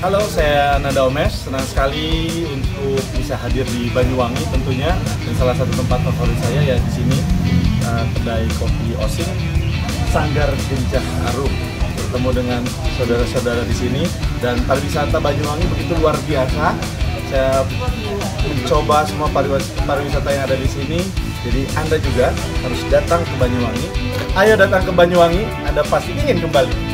Halo, saya Nanda Omes. Senang sekali untuk bisa hadir di Banyuwangi tentunya. Dan salah satu tempat favorit saya ya di sini, kedai kopi Osing, Sanggar Genjah Arum. Bertemu dengan saudara-saudara di sini dan pariwisata Banyuwangi begitu luar biasa. Saya mencoba semua pariwisata yang ada di sini. Jadi Anda juga harus datang ke Banyuwangi. Ayo datang ke Banyuwangi, Anda pasti ingin kembali.